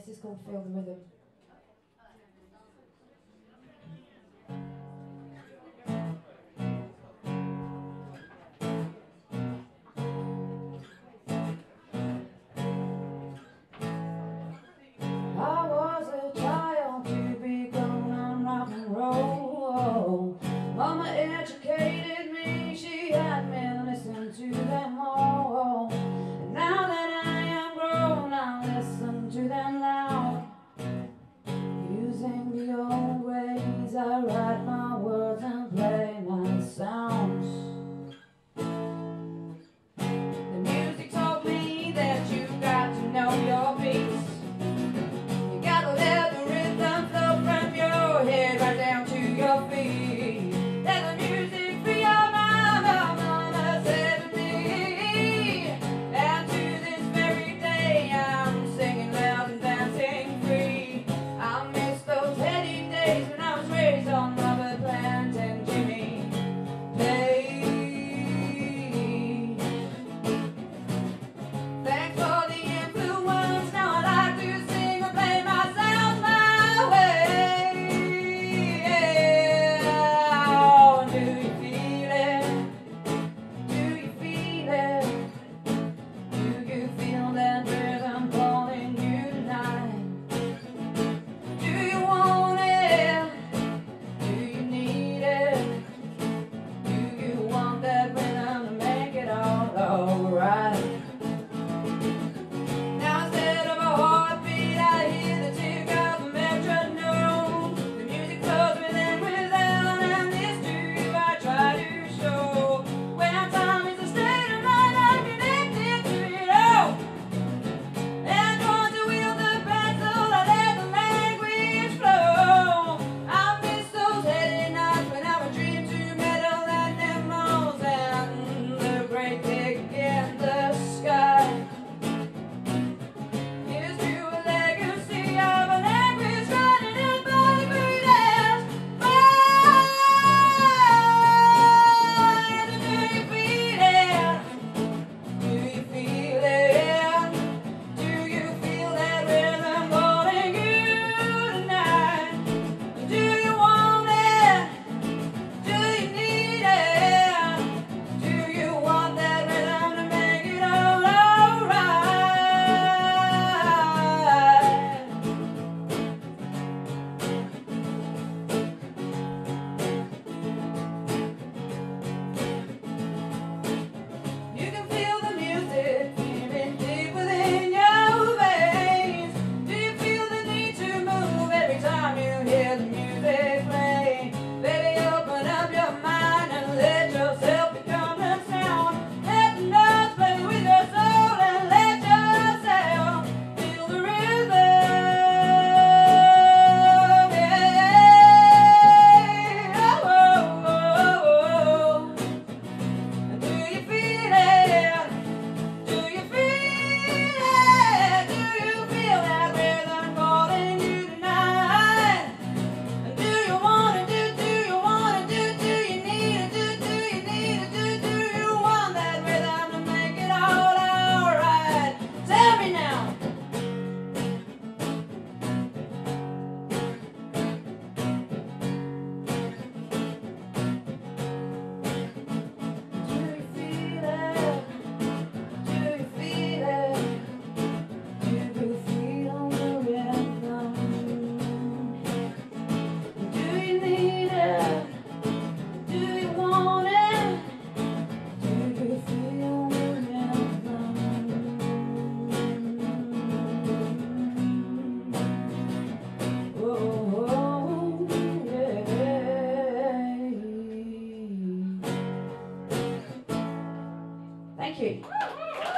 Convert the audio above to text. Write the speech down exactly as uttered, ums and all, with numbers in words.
This is called Feel the Rhythm. I was a child to be grown on rock and roll. Mama educated me, she had me listen to them all. And now that I am grown, I listen to them loud. Using the old ways, I write my words and play my sounds. The music told me that you've got to know your beats. You gotta let the rhythm flow from your head right down to your feet. Let the music free your mind, my mama said to me. And to this very day I'm singing loud and dancing free. I miss those heady days when I was raised on Robert Plant and Jimmy Page. Thanks for the influence, now I like to sing and play my sounds my way. Oh, do you feel it? Do you feel it? Do you feel that rhythm calling you tonight? Do you want it? Do you need it? Do you want that rhythm to make it all alright? Now instead of a heartbeat, I hear the tick of a metronome. The music flows within, without, and this to you I try to show. When time is a state of mind, I'm connected to it all. And going to wield the pencil, I let the language flow. I miss those heady nights when I would dream to metal animals and the great big in the sky. Here's to a legacy of a language running in by the greatest minds. Do you feel it? Do you feel it? Do you feel that rhythm calling you tonight? Do you want it? Do you need it? Do you want that rhythm to make it all alright? You can feel the music beating deep within your veins. Do you feel the need to move every time you hear the music play? Baby, open up your mind and let yourself become the sound. Let the notes play with your soul and let yourself feel the rhythm. Yeah. Oh, oh, oh, oh. Do you feel it? Do you feel it? Do you feel that rhythm calling you tonight? Do you want it? Do, do you want it? Do, do you need it? Do, do you need it? Do, do you want that rhythm to make it all alright? Tell me now. Do you feel it? Do you feel it? Do you feel the rhythm? Do you need it? Do you want it? Do you feel the rhythm? Oh, yeah. Thank you.